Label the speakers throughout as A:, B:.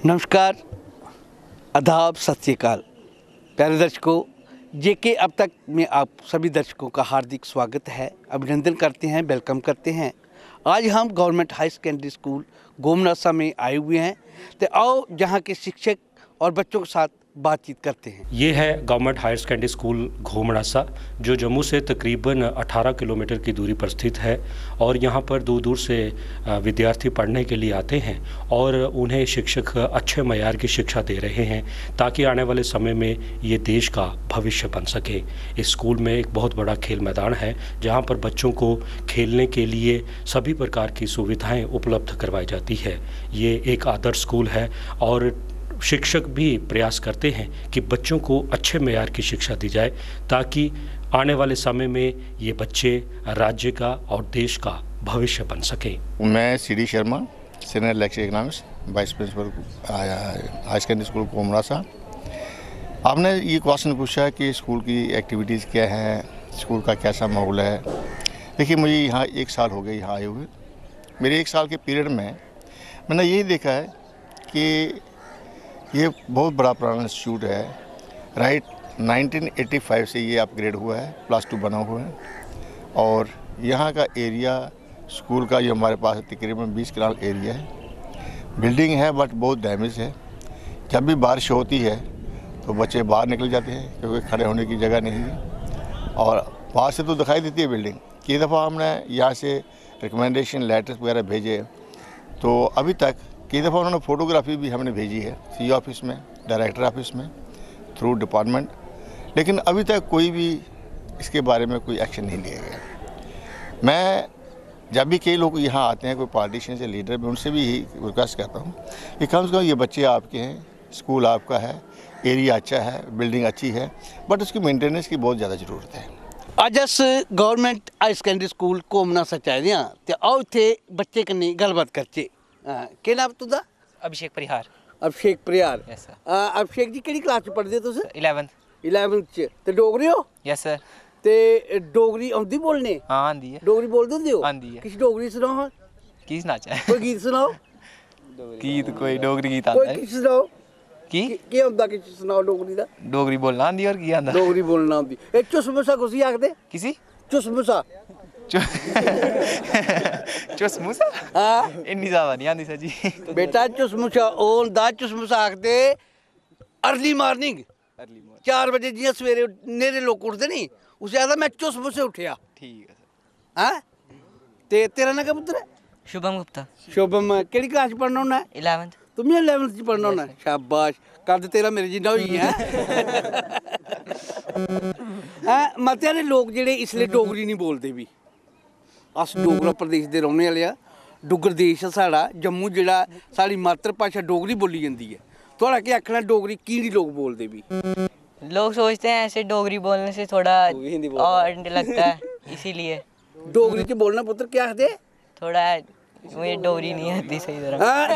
A: नमस्कार, आदाब, सत श्री अकाल। प्यारे दर्शकों, जेके अब तक में आप सभी दर्शकों का हार्दिक स्वागत है, अभिनंदन करते हैं, वेलकम करते हैं। आज हम government high secondary school Ghomnasa में आए हुए हैं, तो आओ जहां के शिक्षक और बच्चों के साथ बातचीत करते हैं।
B: ये है government higher secondary school Ghomnasa, जो जम्मू से तकरीबन 18 किलोमीटर की दूरी पर स्थित है। और यहाँ पर दूर दूर से विद्यार्थी पढ़ने के लिए आते हैं और उन्हें शिक्षक अच्छे मयार की शिक्षा दे रहे हैं ताकि आने वाले समय में ये देश का भविष्य बन सके। इस स्कूल में एक बहुत बड़ा खेल मैदान है जहाँ पर बच्चों को खेलने के लिए सभी प्रकार की सुविधाएँ उपलब्ध करवाई जाती है। ये एक आदर्श स्कूल है और शिक्षक भी प्रयास करते हैं कि बच्चों को अच्छे मेयार की शिक्षा दी जाए ताकि आने वाले समय में ये बच्चे राज्य का और देश का भविष्य बन सके।
C: मैं CD Sharma, senior lecture economics, vice principal high secondary school Ghomnasa. आपने ये क्वेश्चन पूछा कि स्कूल की एक्टिविटीज़ क्या हैं, स्कूल का कैसा माहौल है। देखिए, मुझे यहाँ 1 साल हो गए यहाँ आए हुए। मेरे 1 साल के पीरियड में मैंने यही देखा है कि ये बहुत बड़ा पुराना इंस्टीट्यूट है। राइट 1985 से ये अपग्रेड हुआ है, +2 बना हुआ है। और यहाँ का एरिया स्कूल का जो हमारे पास तकरीबन 20 कनाल एरिया है। बिल्डिंग है बट बहुत डैमेज है। जब भी बारिश होती है तो बच्चे बाहर निकल जाते हैं क्योंकि खड़े होने की जगह नहीं है। और बाहर से तो दिखाई देती है बिल्डिंग। कई दफ़ा हमने यहाँ से रिकमेंडेशन लेटर्स वगैरह भेजे, तो अभी तक कई दफ़ा उन्होंने फ़ोटोग्राफी भी हमने भेजी है सी ऑफिस में, डायरेक्टर ऑफिस में, थ्रू डिपार्टमेंट, लेकिन अभी तक कोई भी इसके बारे में कोई एक्शन नहीं लिया गया। मैं जब भी कई लोग यहाँ आते हैं, कोई पॉलिटिशियन से लीडर भी, उनसे भी यही रिक्वेस्ट करता हूँ कि कम से कम ये बच्चे आपके हैं, स्कूल आपका है, एरिया अच्छा है, बिल्डिंग अच्छी है, बट उसकी मेंटेनेंस की बहुत ज़्यादा ज़रूरत है।
A: अज अस government high secondary school Ghomnasa च आए हैं, तो आओ इत्थे बच्चे कन्नै गलबात करचे। केह् नाम तुंदा?
D: अभिषेक परिहार।
A: अभिषेक परिहार।
D: Yes sir.
A: अभिषेक जी, केह्ड़ी क्लास च पढ़दे तुस?
D: 11th
A: च। ते डोगरे हो?
D: Yes sir.
A: ते डोगरी औंदी बोलने?
D: हाँ आंदी है।
A: डोगरी बोलदे होंदे हो?
D: आंदी है।
A: किश डोगरी सनाओ हां।
D: की सनाचा
A: कोई गीत सुनाओ।
D: गीत कोई डोगरी गीत आंदा
A: कोई
D: है।
A: किश सुनाओ।
D: की
A: केह् होंदा, किश सुनाओ डोगरी दा।
D: डोगरी बोलना आंदी और की आंदा?
A: डोगरी बोलना आंदी। ए चुसमुसा कुसी आखदे?
D: किसी
A: चुसमुसा।
D: चुसमुसा?
A: हाँ,
D: इन्नी ज़्यादा नहीं आंदी सर जी।
A: बेटा चुसमुसा ओ होंदा, चुसमुसा आखदे अर्ली मॉर्निंग 4 बजे जियां सवेरे नेरे लोग उठदे नी, उसे आखदा मैं चुसमुसे उठिया।
D: ठीक है सर।
A: हाँ, ते तेरा नाम क्या पुत्तर है?
D: शुभम गुप्ता।
A: शुभम, केड़ी क्लास च पढ़ना होना है?
D: 11th।
A: तुम भी 11th च पढ़ना होना है? शाबाश, कद तेरा मेरे जिन्ना होई है। मते सारे लोग जेह्ड़े इसलिए डोगरी नहीं बोलते भी। अस डोगरा प्रदेश दे रौह्ने आह्ले आ, डुग्गर देश साढ़ा, जम्मू जेह्ड़ा साढ़ी मातर भाशा डोगरी बोली जंदी है। थोड़ा क्या आखना, डोगरी की नहीं लोग बोलते भी?
E: लोग सोचते हैं ऐसे डोगरी बोलने से थोड़ा ऑड लगता है, इसीलिए।
A: डोगरी च बोलना पुत्र क्या आखदे?
E: थोड़ा मुझे डोगरी नहीं आती सही तरह।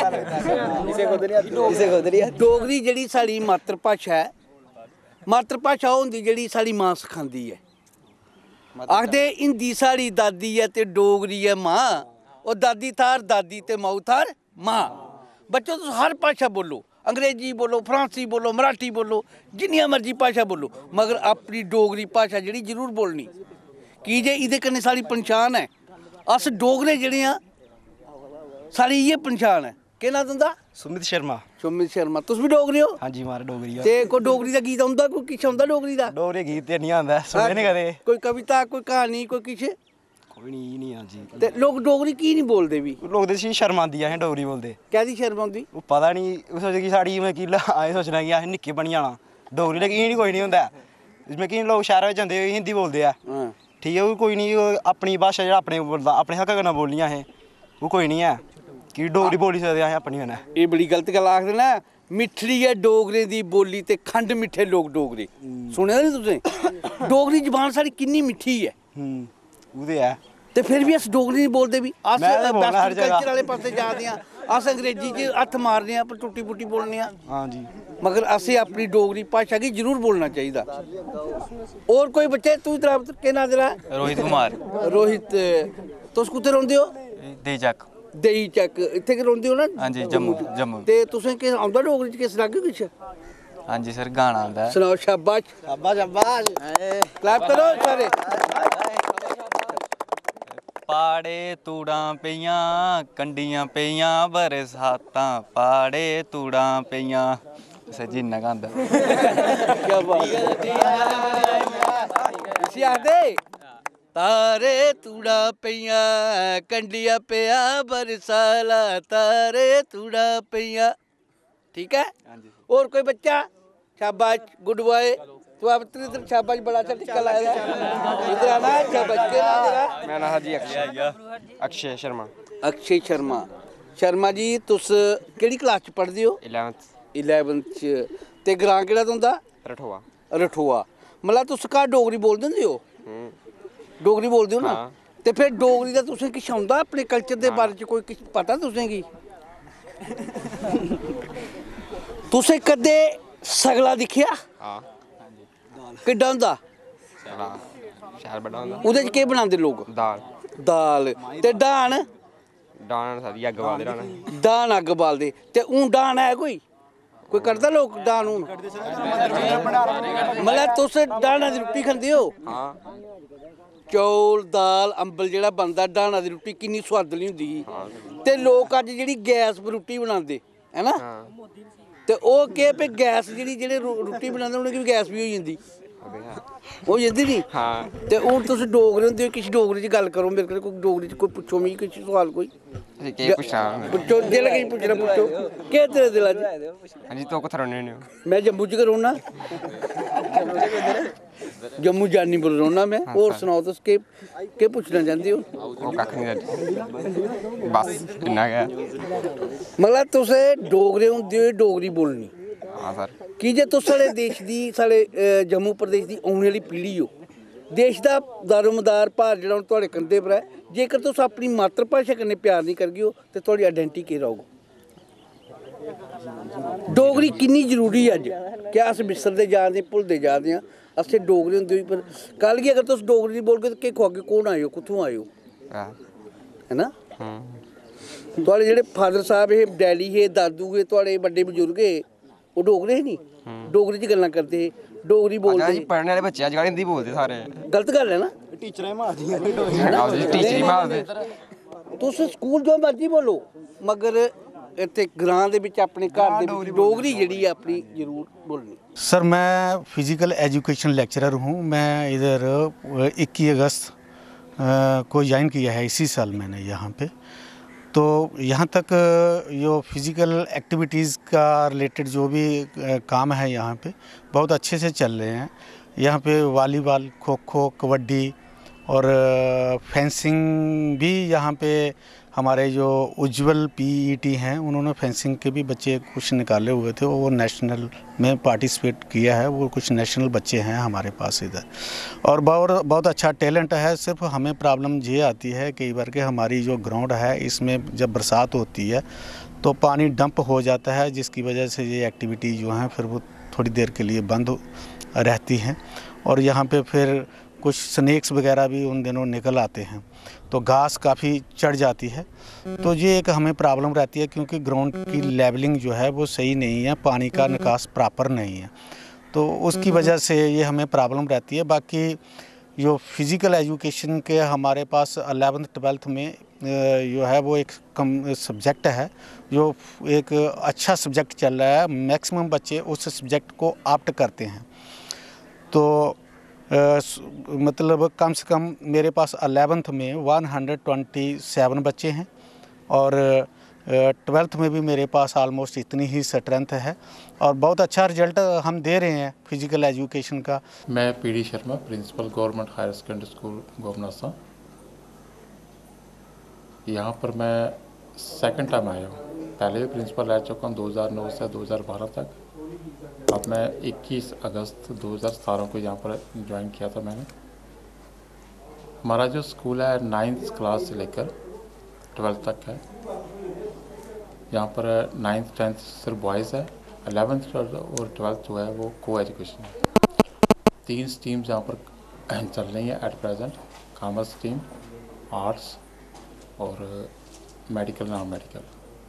A: डोगरी जेह्ड़ी साढ़ी मातर भाशा है, मातर भाशा होंदी जेह्ड़ी साढ़ी मां सखांदी है। आखदे हिंदी साढ़ी दादी है ते डोगरी है मां, और दादी थार दादी ते माऊ थार मां। बच्चों तुस हर भाशा बोलो, अंग्रेजी बोलो, फ्रांसी बोलो, मराठी बोलो, जिन्नियां मर्जी भाशा बोलो, मगर अपनी डोगरी भाशा जेह्ड़ी जरूर बोलनी, की जे इहदे कन्नै साढ़ी पन्छान है। अस डोगरे जेह्ड़े आं, साढ़ी इ'यै पन्छान है। केह् नांऽ तुंदा?
D: सुमित शर्मा।
A: सुमित शर्मा, तुस भी डोगरे हो?
D: हाँ जी, मारा डोगरी।
A: ते कोई डोगरी दा गीत औंदा? कोई किश औंदा डोगरी दा?
D: डोगरी गीत ते नहीं आंदा, सुने नहीं कदे।
A: कोई कविता, कोई कहानी, कोई किश?
D: कोई नहीं हाँ जी।
A: ते लोग डोगरी की नहीं बोलते भी?
D: लोग ते शर्म आंदी है डोगरी बोलदे।
A: कैदी शर्म आंदी?
D: पता नहीं, सोचे कि साढ़ी में कि आए सोचना कि अस निक्के बनी जाना डोगरी, लेकिन एह् कोई नहीं होंदा है। इसमें कि लोग शैह्रा बिच जंदे हिंदी बोलदे आ, ठीक है, वो कोई नहीं। अपनी भाशा जेह्ड़ा अपने बोलदा, अपने हक्का कन्नै बोलनी असें, वो कोई नहीं है कि डोगरी बोली सकदे असें अपनी कन्नै।
A: एह् बड़ी गलत गल्ल आखदे ना, मिट्ठड़ी है डोगरे दी बोली ते खंड मिट्ठे लोग डोगरे। सुनेआ नी तुसें? डोगरी जबान साढ़ी किन्नी मिट्ठी है।
D: वो ते है,
A: ते फिर भी अस डोगरी नहीं बोलते भी। अस
D: हर जगह
A: कल्चर वाले पासे जा दे आं, अस अंग्रेजी च हत्थ मारने आं, पर टुट्टी फुट्टी बोलने आं।
D: हाँ जी,
A: मगर असें अपनी डोगरी भाशा गी जरूर बोलना चाहिदा। और कोई बच्चे, तू केह् नांऽ तेरा?
D: रोहित कुमार।
A: रोहित, तुस कुत्थै रौंह्दे हो?
D: देचक।
A: दही चक इत्थे कि रौंह्दे हो ना?
F: हाँ जी, जम्मू।
A: ते तुसें किश औंदा डोगरी च किस लागे किश?
F: हाँ जी सर, गाना आंदा है।
A: सुनाओ। शाबाश
D: शाबाश शाबाश।
A: क्लैप करो सारे।
F: पाड़े तूड़ां पेइयां कंडियां पेइयां बरसातां, पाड़े तूड़ां पेइयां। सर जी इन्ना गांदा।
A: क्या बात है। इसी आखदे तारे तूड़ा पिया कंडिया पिया बरसाला, तारे तूड़ा पिया। ठीक है। और कोई बच्चा? शाबाश, गुड बॉय। तो आप इधर शाबाश, बड़ा अच्छा टिक्का लाया है। इधर आना। शाबाश। क्या नाम तेरा?
G: मेरा नाम जी अक्षय शर्मा।
A: अक्षय शर्मा। शर्मा जी तुस केड़ी क्लास च पढ़दे हो? 11th च। ते ग्रां केड़ा तुंदा?
G: रठोआ।
A: रठोआ। मतलब तुस घर डोगरी बोलदे होंदे हो? डोगरी बोलदे हो ना? ते फिर डोगरी दा तुसें किश औंदा अपने कल्चर दे बारे च कोई किश पता तुसें गी? तुसें कदे सगला दिक्खेआ?
G: हां।
A: किड्डा होंदा?
G: शैल बड़ा होंदा।
A: ओह्दे च केह् बनांदे लोग? दाल। ते डाह्न?
G: डाह्न सारी अग्ग बालदे डाह्न।
A: डाह्न अग्ग बालदे। ते हून डाह्न है कोई करदा लोग डाह्न हून? मतलब तुस डाह्ना दी रुट्टी खंदे हो?
G: हां।
A: चौल दाल अंबल जेह्ड़ा बनदा डाह्ना दी रुट्टी किन्नी सुआदली होंदी ही। ते लोक अज्ज जेह्ड़ी गैस पर रुट्टी बनांदे है ना, ते ओह् केह् भाई गैस जेह्ड़े रुट्टी बनांदे उ'नेंगी बी गैस बी होई जंदी, होई जंदी नी? ते हून तुस डोगरे होंदे हो, किश डोगरी च गल्ल करो मेरे कोल, डोगरी च कोई पुच्छो मिगी किश सोआल कोई पुच्छो, जेल्लै किश पुच्छना पुच्छो। केह् तेरे दिला च?
G: हां जी, तुस कुत्थै रौह्ने होन्ने हो?
A: मैं जम्मू च गै रौह्ना, जम्मू जानीपुर रौह्ना मैं। होर सनाओ तुस केह् पुच्छना चांह्दे हो?
G: कक्ख निं बस इन्ना गै।
A: मतलब तुस डोगरे होंदे हो, डोगरी बोलनी?
G: हां सर।
A: की जे तुस साढ़े देश दी, साढ़े जम्मू प्रदेश दी औने आह्ली पीढ़ी हो। देश दा दारोमदार भार जेह्ड़ा हून थुआढ़े कंधे पर है। जेकर तुस अपनी मात्तर भाशा कन्नै प्यार नहीं करगे हो ते थुआढ़ी आइडेंटिटी केह् रौह्ग? डोगरी किन्नी जरूरी है अज्ज? क्या अस बिसरदे जा दे, भुलदे जा दे आं? अस डोगरे होंदे होई पर कल गी अगर तुस डोगरी नहीं बोलगे तो केह् खुआगे? कौन आए हो, कुत्थूं आए हो, है ना? थुआढ़े जेह्ड़े फादर साहब हे, डैडी हे, दादू हे, थुआढ़े बड्डे बजुर्ग हे, ओह् डोगरे हे नी? डोगरी च गल्लां करदे हे, डोगरी बोलदे।
G: पढ़ने आह्ले बच्चे अज्जकल हिंदी बोलदे सारे।
A: गलत गल्ल है ना?
D: टीचरें मारदियां
G: टीचर ही मारदे।
A: तुस स्कूल जो मर्जी बोलो, मगर इत्थे ग्रां दे विच अपने घर दे विच डोगरी जेह्ड़ी है अपनी जरूर बोलनी।
H: सर मैं फिज़िकल एजुकेशन लेक्चरर हूँ। मैं इधर 21 अगस्त को ज्वाइन किया है इसी साल मैंने यहाँ पे। तो यहाँ तक जो फिज़िकल एक्टिविटीज़ का रिलेटेड जो भी काम है यहाँ पे बहुत अच्छे से चल रहे हैं। यहाँ पे वॉलीबॉल, खो खो, कबड्डी और फेंसिंग भी यहाँ पे हमारे जो उज्जवल पीईटी हैं उन्होंने फेंसिंग के भी बच्चे कुछ निकाले हुए थे, वो नेशनल में पार्टिसिपेट किया है। वो कुछ नेशनल बच्चे हैं हमारे पास इधर, और बहुत अच्छा टैलेंट है। सिर्फ हमें प्रॉब्लम ये आती है कई बार के हमारी जो ग्राउंड है इसमें जब बरसात होती है तो पानी डंप हो जाता है, जिसकी वजह से ये एक्टिविटी जो हैं फिर वो थोड़ी देर के लिए बंद रहती हैं। और यहाँ पे फिर कुछ स्नेक्स वगैरह भी उन दिनों निकल आते हैं, तो घास काफ़ी चढ़ जाती है। तो ये एक हमें प्रॉब्लम रहती है क्योंकि ग्राउंड की लेवलिंग जो है वो सही नहीं है, पानी का निकास प्रॉपर नहीं है, तो उसकी वजह से ये हमें प्रॉब्लम रहती है। बाकी जो फिज़िकल एजुकेशन के हमारे पास 11th 12th में जो है वो एक कम सब्जेक्ट है, जो एक अच्छा सब्जेक्ट चल रहा है। मैक्सिमम बच्चे उस सब्जेक्ट को ऑप्ट करते हैं। तो मतलब कम से कम मेरे पास 11th में 127 बच्चे हैं और 12th में भी मेरे पास ऑलमोस्ट इतनी ही स्ट्रेंथ है और बहुत अच्छा रिजल्ट हम दे रहे हैं फिज़िकल एजुकेशन का।
I: मैं PD Sharma, principal government higher secondary school Ghomnasa. यहाँ पर मैं सेकंड टाइम आया हूँ। पहले भी प्रिंसिपल रह चुका हूँ 2009 से 2012 तक। अब मैं 21 अगस्त 2017 को यहाँ पर ज्वाइन किया था मैंने। हमारा जो स्कूल है 9th क्लास से लेकर 12th तक है। यहाँ पर 9th 10th सिर्फ बॉयज़ है, 11th और 12th जो है वो को एजुकेशन है। 3 स्ट्रीम्स यहाँ पर चल रही हैं at present, commerce stream, arts और मेडिकल नॉन मेडिकल।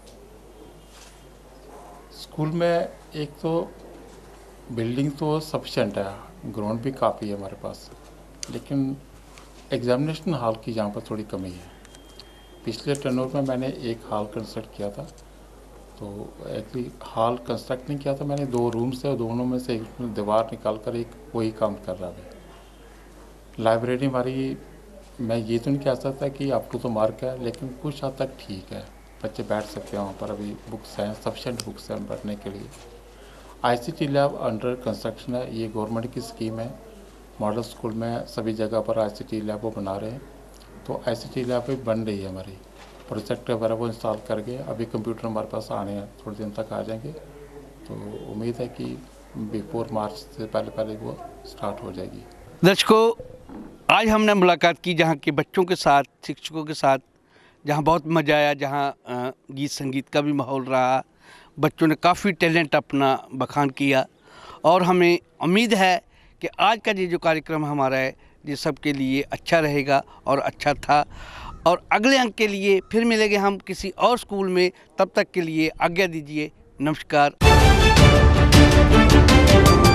I: स्कूल में एक तो बिल्डिंग तो सफिशेंट है, ग्राउंड भी काफ़ी है हमारे पास, लेकिन एग्जामिनेशन हॉल की यहाँ पर थोड़ी कमी है। पिछले टर्नओवर में मैंने एक हॉल कंस्ट्रक्ट किया था, तो एक्चुअली हॉल कंस्ट्रक्ट नहीं किया था मैंने, 2 रूम्स थे और दोनों में से एक दीवार निकाल कर एक वही काम कर रहा है। लाइब्रेरी हमारी, मैं ये तो नहीं कह सकता कि अप टू द मार्क है, लेकिन कुछ हद तक ठीक है, बच्चे बैठ सकते हैं वहाँ पर, अभी बुक्स हैं, सफिशेंट बुक्स हैं पढ़ने के लिए। ICT लैब अंडर कंस्ट्रक्शन है, ये गवर्नमेंट की स्कीम है। मॉडल स्कूल में सभी जगह पर ICT लैब वो बना रहे हैं, तो ICT लैब भी बन रही है हमारी, प्रोजेक्ट वगैरह वो इंस्टॉल करके, अभी कंप्यूटर हमारे पास आने हैं, थोड़े दिन तक आ जाएंगे, तो उम्मीद है कि बिफोर मार्च से पहले वो स्टार्ट हो जाएगी।
A: दर्शकों, आज हमने मुलाकात की जहाँ के बच्चों के साथ, शिक्षकों के साथ, जहाँ बहुत मज़ा आया, जहाँ गीत संगीत का भी माहौल रहा, बच्चों ने काफ़ी टैलेंट अपना बखान किया, और हमें उम्मीद है कि आज का ये जो कार्यक्रम हमारा है ये सबके लिए अच्छा रहेगा और अच्छा था। और अगले अंक के लिए फिर मिलेंगे हम किसी और स्कूल में, तब तक के लिए आज्ञा दीजिए, नमस्कार।